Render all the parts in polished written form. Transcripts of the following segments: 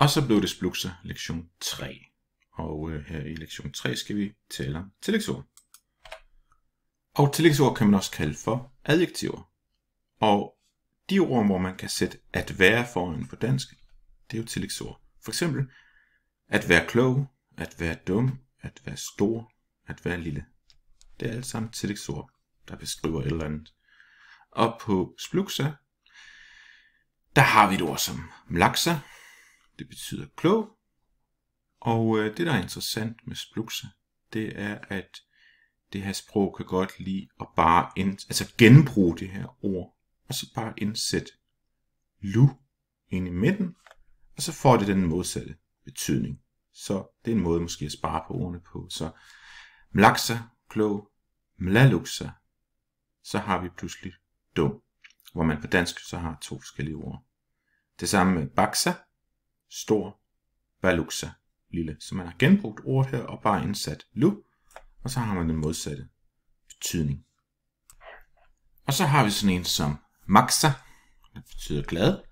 Og så blev det splukse lektion 3. Og her i lektion 3 skal vi tale om tillægsord. Og tillægsord kan man også kalde for adjektiver. Og de ord, hvor man kan sætte at være foran på dansk, det er jo tillægsord. For eksempel at være klog, at være dum, at være stor, at være lille. Det er alt sammen tillægsord, der beskriver et eller andet. Og på spluksa, der har vi et ord som mlaksa. Det betyder klog. Og det, der er interessant med spluksa, det er, at det her sprog kan godt lide at bare genbruge det her ord, og så bare indsætte lu ind i midten, og så får det den modsatte betydning. Så det er en måde måske at spare på ordene på. Så mlaksa, klog, mlaluksa, så har vi pludselig dum, hvor man på dansk så har 2 forskellige ord. Det samme med baksa, stor, baluksa, lille. Så man har genbrugt ordet her og bare indsat lu, og så har man den modsatte betydning. Og så har vi sådan en som maksa, der betyder glad.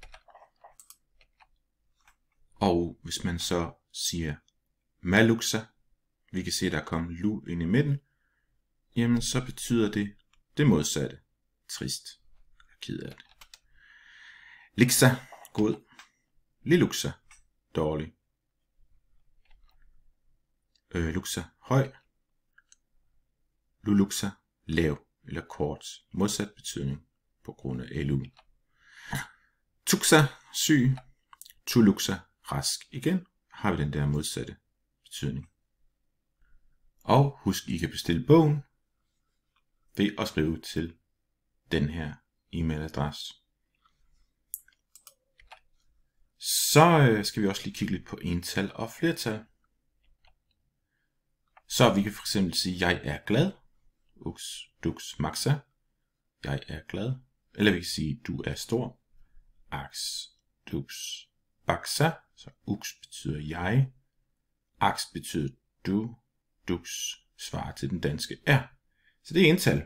Og hvis man så siger maluksa, vi kan se, der er kommet lu ind i midten, jamen så betyder det modsatte. Trist. Jeg er ked af det. Liksa, god. Liluksa, dårlig. Luksa, høj. Luluksa, lav eller kort. Modsat betydning på grund af elu. Tuksa, syg. Tuluksa, rask. Igen har vi den der modsatte betydning. Og husk, I kan bestille bogen ved at skrive til den her e-mailadresse. Så skal vi også lige kigge lidt på ental og flertal. Så vi kan for eksempel sige, jeg er glad. Ux, dux, maxa. Jeg er glad. Eller vi kan sige, du er stor. Ax, dux, baxa. Så ux betyder jeg. Ax betyder du. Dux svarer til den danske er. Så det er ental.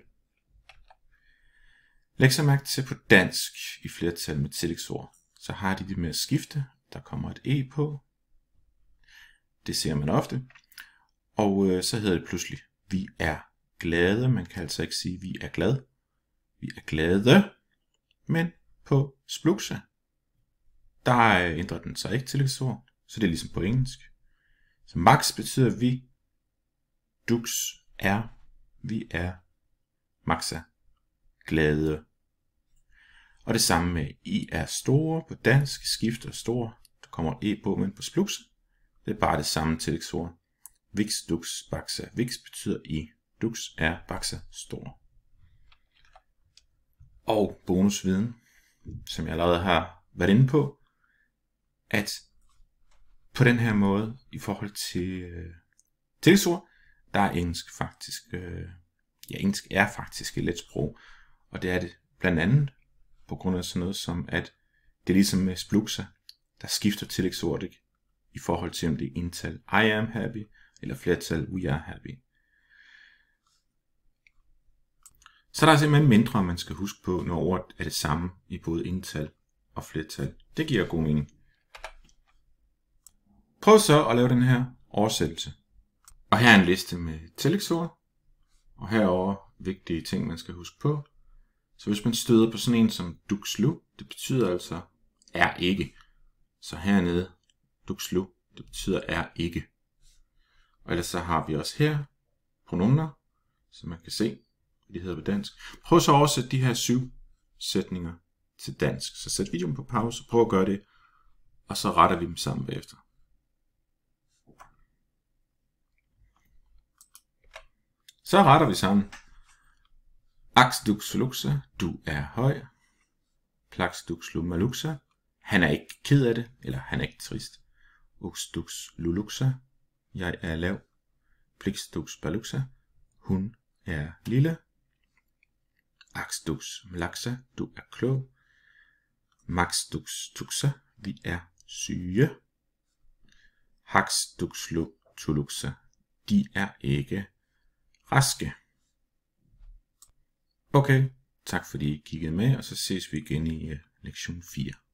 Læg så mærke til på dansk i flertal med tillægsord. Så har de det med at skifte. Der kommer et e på. Det ser man ofte. Og så hedder det pludselig, vi er glade. Man kan altså ikke sige, vi er glad. Vi er glade. Men på spluksa, der ændrer den sig ikke tillægsord. Så det er ligesom på engelsk. Så max betyder vi. Dux er. Vi er. Maxa. Glade. Og det samme med I er store. På dansk skifter store. Der kommer e på, men på spluksa, det er bare det samme tillægsord. Vix, dux, baxa. Vix betyder I. Dux er baxa stor. Og bonusviden, som jeg allerede har været inde på, at på den her måde, i forhold til tillægsord, der er engelsk faktisk, engelsk er faktisk et let sprog. Og det er det blandt andet på grund af sådan noget som, at det er ligesom med spluksa, der skifter tillægsord ikke, i forhold til om det er ental I am happy, eller flertal we are happy. Så der er simpelthen mindre, man skal huske på, når ordet er det samme i både ental og flertal. Det giver god mening. Prøv så at lave den her oversættelse. Og her er en liste med tillægsord. Og herover vigtige ting, man skal huske på. Så hvis man støder på sådan en som duxlu, det betyder altså er ikke. Så hernede, duxlu, det betyder er ikke. Og ellers så har vi også her pronominer, så man kan se, hvad de hedder på dansk. Prøv så at oversætte de her 7 sætninger til dansk. Så sæt videoen på pause, prøv at gøre det, og så retter vi dem sammen bagefter. Så retter vi sammen. Ax dux luxa, du er høj. Plax dux lumaluxa, han er ikke ked af det, eller han er ikke trist. Ux dux luluxa, jeg er lav. Plix dux baluxa, hun er lille. Ax dux mlaxa, du er klog. Max dux tuxa, vi er syge. Hax dux tuluxa, de er ikke raske. Okay, tak fordi I kiggede med, og så ses vi igen i lektion 4.